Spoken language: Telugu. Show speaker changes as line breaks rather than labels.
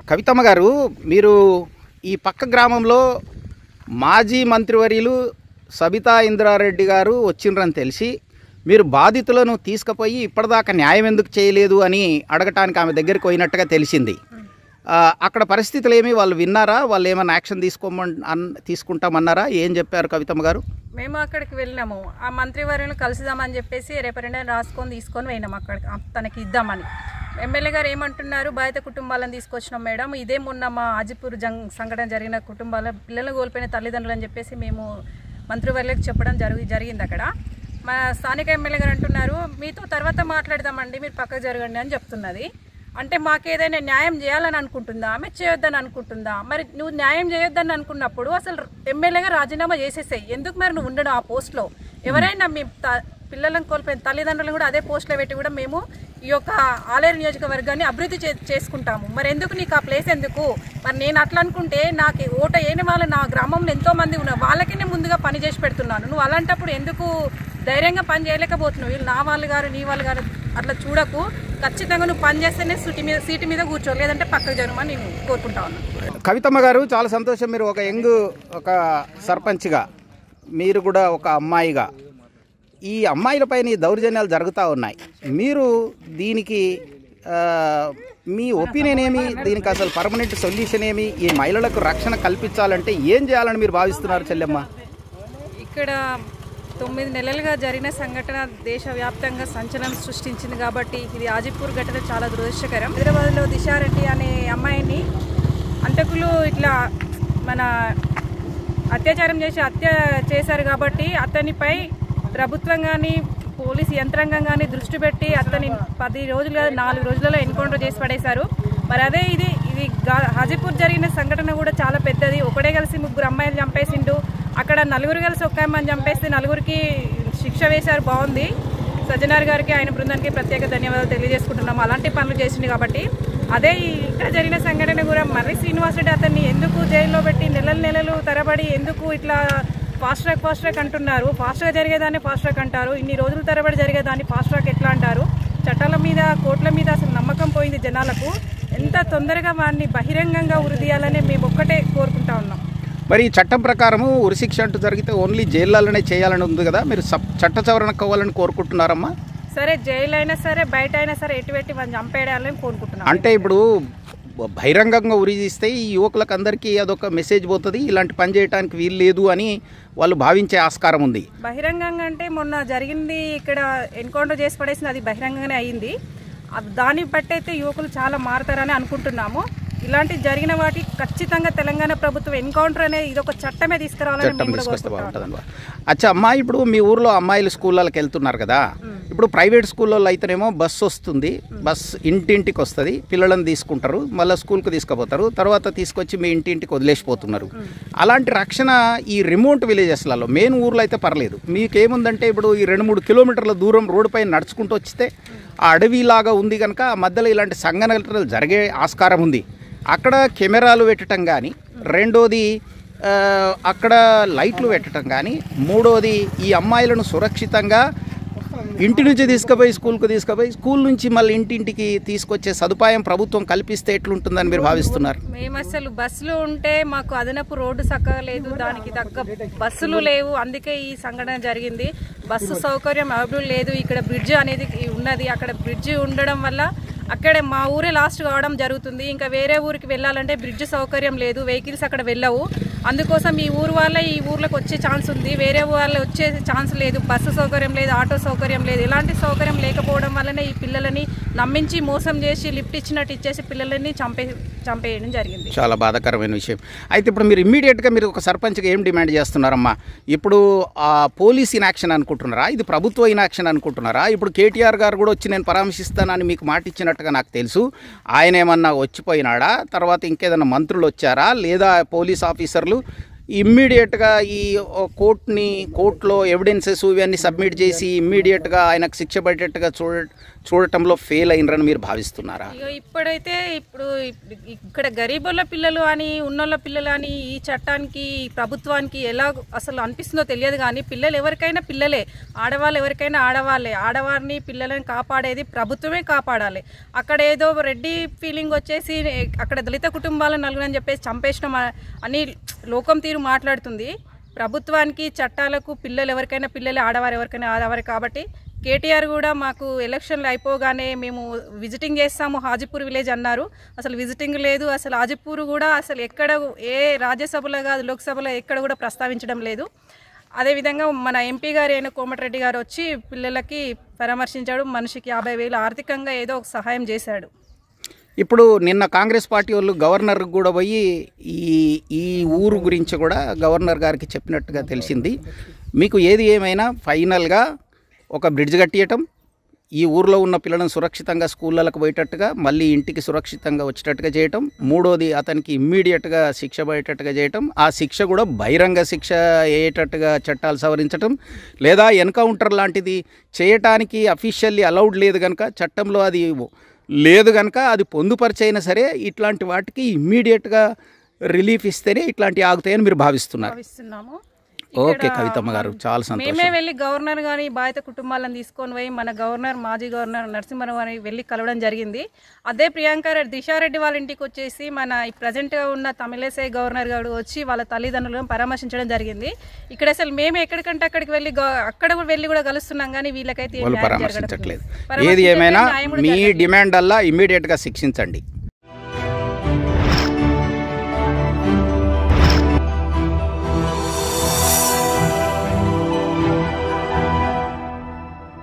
కవితమ్మ గారు, మీరు ఈ పక్క గ్రామంలో మాజీ మంత్రివర్యులు సబితా ఇంద్రారెడ్డి గారు వచ్చిండ్రని తెలిసి మీరు బాధితులను తీసుకుపోయి ఇప్పటిదాకా న్యాయం ఎందుకు చేయలేదు అని అడగటానికి ఆమె దగ్గరికి పోయినట్టుగా తెలిసింది. అక్కడ పరిస్థితులు ఏమి వాళ్ళు విన్నారా? వాళ్ళు ఏమైనా యాక్షన్ తీసుకుంటామన్నారా? ఏం చెప్పారు కవితమ్మ గారు?
మేము అక్కడికి వెళ్ళినాము. ఆ మంత్రివర్యులు కలిసిదామని చెప్పేసి రిఫరెండం రాసుకొని తీసుకొని పోయినాము. అక్కడికి తనకి ఇద్దామని ఎమ్మెల్యే గారు ఏమంటున్నారు, బాధిత కుటుంబాలను తీసుకొచ్చినాం మేడం, ఇదే మొన్న మా ఆజిపూర్ సంఘటన జరిగిన కుటుంబాల పిల్లలు కోల్పోయిన తల్లిదండ్రులు అని చెప్పేసి మేము మంత్రివర్యులకు చెప్పడం జరిగింది. అక్కడ మా స్థానిక ఎమ్మెల్యే గారు అంటున్నారు, మీతో తర్వాత మాట్లాడదామండి, మీరు పక్కకు జరగండి అని చెప్తున్నది. అంటే మాకేదైనా న్యాయం చేయాలని అనుకుంటుందా, ఆమె చేయొద్దని అనుకుంటుందా? మరి నువ్వు న్యాయం చేయొద్దని అనుకున్నప్పుడు అసలు ఎమ్మెల్యేగా రాజీనామా చేసేసాయి. ఎందుకు మరి నువ్వు ఉండడం ఆ పోస్ట్లో? ఎవరైనా మీ పిల్లలను కోల్పోయిన తల్లిదండ్రులను కూడా అదే పోస్ట్లో పెట్టి కూడా మేము ఈ యొక్క ఆలేరు నియోజకవర్గాన్ని అభివృద్ధి చేసుకుంటాము. మరి ఎందుకు నీకు ఆ ప్లేస్ ఎందుకు? మరి నేను అట్లా అనుకుంటే నాకు ఓట వేయని వాళ్ళు నా గ్రామంలో ఎంతోమంది ఉన్నారు, వాళ్ళకే నేను ముందుగా పని చేసి పెడుతున్నాను. నువ్వు అలాంటప్పుడు ఎందుకు ధైర్యంగా పని చేయలేకపోతున్నావు? వీళ్ళు నా వాళ్ళు గారు నీ వాళ్ళు గారు అట్లా చూడకు. ఖచ్చితంగా నువ్వు పని చేస్తేనే సీటు మీద కూర్చో, లేదంటే పక్కకు జరగమని నేను కోరుకుంటా ఉన్నాను.
కవితమ్మ గారు, చాలా సంతోషం. మీరు ఒక సర్పంచ్గా, మీరు కూడా ఒక అమ్మాయిగా ఈ అమ్మాయిలపైన దౌర్జన్యాలు జరుగుతూ ఉన్నాయి. మీరు దీనికి మీ ఒపీనియన్ ఏమి? దీనికి అసలు పర్మనెంట్ సొల్యూషన్ ఏమి? ఈ మహిళలకు రక్షణ కల్పించాలంటే ఏం చేయాలని మీరు భావిస్తున్నారు చెల్లెమ్మ?
ఇక్కడ 9 నెలలుగా జరిగిన సంఘటన దేశవ్యాప్తంగా సంచలనం సృష్టించింది కాబట్టి ఇది ఆజిపూర్ ఘటన చాలా దురదృష్టకరం. హైదరాబాద్లో దిశారెడ్డి అనే అమ్మాయిని అంతకులు ఇట్లా మన అత్యాచారం హత్య చేశారు కాబట్టి అతనిపై ప్రభుత్వం కానీ పోలీసు యంత్రాంగం కానీ దృష్టి పెట్టి అతని 10 రోజులు 4 రోజులలో ఎన్కౌంటర్ చేసి పడేశారు. మరి అదే ఇది హాజీపూర్ జరిగిన సంఘటన కూడా చాలా పెద్దది. ఒకడే కలిసి 3 అమ్మాయిలు చంపేసిండు. అక్కడ 4 కలిసి ఒక్క అమ్మాయిని చంపేస్తే 4కి శిక్ష వేశారు. బాగుంది. సజ్జనార్ గారికి ఆయన బృందానికి ప్రత్యేక ధన్యవాదాలు తెలియజేసుకుంటున్నాము. అలాంటి పనులు చేసింది కాబట్టి. అదే ఇక్కడ జరిగిన సంఘటన కూడా మర్రి శ్రీనివాసరెడ్డి అతన్ని ఎందుకు జైల్లో పెట్టి నెలలు తరబడి ఎందుకు ఇట్లా ఫాస్ట్ ట్రాక్ అంటున్నారు? ఫాస్ట్గా జరిగేదాన్ని ఫాస్ట్ ట్రాక్ అంటారు. ఇన్ని రోజుల తరబడి జరిగేదాన్ని ఫాస్ట్ ట్రాక్ ఎట్లా అంటారు? చట్టాల మీద కోర్టుల మీద అసలు నమ్మకం పోయింది జనాలకు. ఎంత తొందరగా వారిని బహిరంగంగా ఉరిదీయాలని మేము ఒక్కటే కోరుకుంటా ఉన్నాం.
మరి చట్టం ప్రకారము ఉరిశిక్ష అంటూ జరిగితే ఓన్లీ జైల్లోనే చేయాలని ఉంది కదా, మీరు చట్ట సవరణ కావాలని కోరుకుంటున్నారమ్మా?
సరే, జైలు అయినా సరే బయట అయినా సరే ఎటు పెట్టి మనం చంపేయాలని కోరుకుంటున్నాం.
అంటే ఇప్పుడు బహిరంగంగా ఉరిదీస్తే ఈ యువకులకు అందరికీ అదొక మెసేజ్ పోతుంది, ఇలాంటి పని చేయడానికి వీలు లేదు అని వాళ్ళు భావించే ఆస్కారం ఉంది.
బహిరంగంగా అంటే మొన్న జరిగింది ఇక్కడ ఎన్కౌంటర్ చేసి పడేసింది, అది బహిరంగంగానే అయ్యింది. దాన్ని బట్టి అయితే యువకులు చాలా మారుతారని అనుకుంటున్నాము. ఇలాంటి జరిగిన వాటి ఖచ్చితంగా తెలంగాణ ప్రభుత్వం ఎన్కౌంటర్ అనేది ఇదొక చట్టమే తీసుకురావాలని.
అచ్చా అమ్మా, ఇప్పుడు మీ ఊర్లో అమ్మాయిలు స్కూళ్ళకి వెళ్తున్నారు కదా, ఇప్పుడు ప్రైవేట్ స్కూల్లో అయితేనేమో బస్సు వస్తుంది, బస్ ఇంటింటికి వస్తుంది, పిల్లలను తీసుకుంటారు, మళ్ళీ స్కూల్కి తీసుకుపోతారు, తర్వాత తీసుకొచ్చి మీ ఇంటింటికి వదిలేసిపోతున్నారు. అలాంటి రక్షణ ఈ రిమోట్ విలేజెస్లలో, మెయిన్ ఊర్లో అయితే పర్లేదు. మీకేముందంటే ఇప్పుడు ఈ 2-3 కిలోమీటర్ల దూరం రోడ్డు పైన నడుచుకుంటూ వచ్చితే ఆ అడవిలాగా ఉంది కనుక ఆ మధ్యలో ఇలాంటి సంఘటనలు జరిగే ఆస్కారం ఉంది. అక్కడ కెమెరాలు పెట్టడం కానీ, రెండోది అక్కడ లైట్లు పెట్టడం కానీ, మూడోది ఈ అమ్మాయిలను సురక్షితంగా ఇంటి నుంచి తీసుకుపోయి స్కూల్ నుంచి మళ్ళీ ఇంటింటికి తీసుకొచ్చే సదుపాయం ప్రభుత్వం కల్పిస్తే ఎట్లుంటుందని మీరు భావిస్తున్నారు?
మేము అసలు బస్సులు ఉంటే మాకు అదనపు రోడ్డు చక్కగా లేదు, దానికి తగ్గ బస్సులు లేవు, అందుకే ఈ సంఘటన జరిగింది. బస్సు సౌకర్యం అవైలబుల్ లేదు. ఇక్కడ బ్రిడ్జ్ అనేది ఉన్నది, అక్కడ బ్రిడ్జ్ ఉండడం వల్ల అక్కడే మా ఊరే లాస్ట్ కావడం జరుగుతుంది. ఇంకా వేరే ఊరికి వెళ్ళాలంటే బ్రిడ్జ్ సౌకర్యం లేదు, వెహికల్స్ అక్కడ వెళ్ళవు. అందుకోసం ఈ ఊరు వాళ్ళే ఈ ఊర్లోకి వచ్చే ఛాన్స్ ఉంది, వేరే వాళ్ళు వచ్చే ఛాన్స్ లేదు. బస్సు సౌకర్యం లేదు, ఆటో సౌకర్యం లేదు. ఇలాంటి సౌకర్యం లేకపోవడం వల్లనే ఈ పిల్లలని నమ్మించి మోసం చేసి లిఫ్ట్ ఇచ్చినట్టు ఇచ్చేసి పిల్లలని చంపేయడం జరిగింది.
చాలా బాధాకరమైన విషయం. అయితే ఇప్పుడు మీరు ఇమ్మీడియట్గా మీరు ఒక సర్పంచ్గా ఏం డిమాండ్ చేస్తున్నారమ్మా? ఇప్పుడు పోలీస్ ఇన్యాక్షన్ అనుకుంటున్నారా, ఇది ప్రభుత్వ ఇన్యాక్షన్ అనుకుంటున్నారా? ఇప్పుడు కేటీఆర్ గారు కూడా వచ్చి నేను పరామర్శిస్తానని మీకు మాట ఇచ్చినట్టుగా నాకు తెలుసు. ఆయన ఏమన్నా వచ్చిపోయినాడా? తర్వాత ఇంకేదన్నా మంత్రులు వచ్చారా? లేదా పోలీస్ ఆఫీసర్లు ఇమ్మీడియట్గా ఈ కోర్టులో ఎవిడెన్సెస్ ఇవన్నీ సబ్మిట్ చేసి ఇమ్మీడియట్గా ఆయనకు శిక్ష పడేటట్టుగా చూడటంలో ఫెయిల్ అయినరని మీరు భావిస్తున్నారా?
ఇప్పుడైతే ఇక్కడ గరీబుల పిల్లలు అని ఉన్నోళ్ళ పిల్లలు అని ఈ చట్టానికి ప్రభుత్వానికి ఎలా అసలు అనిపిస్తుందో తెలియదు. కానీ పిల్లలు ఎవరికైనా పిల్లలే, ఆడవాళ్ళు ఎవరికైనా ఆడవాళ్ళే. ఆడవారిని పిల్లలను కాపాడేది ప్రభుత్వమే కాపాడాలి. అక్కడ ఏదో రెడ్డి ఫీలింగ్ వచ్చేసి అక్కడ దళిత కుటుంబాలను నలుగురని చెప్పేసి చంపేసిన అని లోకం తీరు మాట్లాడుతుంది. ప్రభుత్వానికి చట్టాలకు పిల్లలు ఎవరికైనా పిల్లలే, ఆడవారు ఎవరికైనా ఆడవారు. కాబట్టి కేటీఆర్ కూడా మాకు ఎలక్షన్లు అయిపోగానే మేము విజిటింగ్ చేస్తాము హాజీపూర్ విలేజ్ అన్నారు. అసలు విజిటింగ్ లేదు. అసలు హాజీపూర్ కూడా అసలు ఎక్కడ ఏ రాజ్యసభలో కాదు లోక్సభలో ఎక్కడ కూడా ప్రస్తావించడం లేదు. అదేవిధంగా మన ఎంపీ గారు అయిన కోమటిరెడ్డి గారు వచ్చి పిల్లలకి పరామర్శించాడు. మనిషికి 50,000 ఆర్థికంగా ఏదో ఒక సహాయం చేశాడు.
ఇప్పుడు నిన్న కాంగ్రెస్ పార్టీ వాళ్ళు గవర్నర్ కూడా పోయి ఈ ఊరు గురించి కూడా గవర్నర్ గారికి చెప్పినట్టుగా తెలిసింది. మీకు ఏది ఏమైనా ఫైనల్గా ఒక బ్రిడ్జ్ కట్టియటం, ఈ ఊర్లో ఉన్న పిల్లలను సురక్షితంగా స్కూళ్ళకు పోయేటట్టుగా మళ్ళీ ఇంటికి సురక్షితంగా వచ్చేటట్టుగా చేయటం, మూడోది అతనికి ఇమ్మీడియట్గా శిక్ష పడేటట్టుగా చేయటం, ఆ శిక్ష కూడా బహిరంగ శిక్ష అయ్యేటట్టుగా చట్టాలు సవరించటం, లేదా ఎన్కౌంటర్ లాంటిది చేయటానికి అఫీషియల్లీ అలౌడ్ లేదు కనుక చట్టంలో అది లేదు కనుక అది పొందుపరిచైనా సరే ఇట్లాంటి వాటికి ఇమ్మీడియట్గా రిలీఫ్ ఇస్తేనే ఇట్లాంటివి ఆగుతాయని మీరు భావిస్తున్నాము. ఓకే కవితమ్మ గారు, చాలా సంతోషం.
మేమే వెళ్ళి గవర్నర్ గాని బాధిత కుటుంబాలను తీసుకొని పోయి మన గవర్నర్ మాజీ గవర్నర్ నరసింహరావు గారిని వెళ్ళి కలవడం జరిగింది. అదే ప్రియాంక రెడ్డి దిశారెడ్డి వాళ్ళ ఇంటికి వచ్చేసి మన ప్రజెంట్గా ఉన్న తమిళసై గవర్నర్ గారు వచ్చి వాళ్ళ తల్లిదండ్రులను పరామర్శించడం జరిగింది. ఇక్కడ అసలు మేము ఎక్కడికంటే అక్కడికి వెళ్ళి అక్కడ వెళ్ళి కూడా కలుస్తున్నాం కానీ వీళ్ళకైతే
పరామర్శించట్లేదు. ఏది ఏమైనా మీ డిమాండ్ అలా ఇమ్మీడియట్గా శిక్షించండి.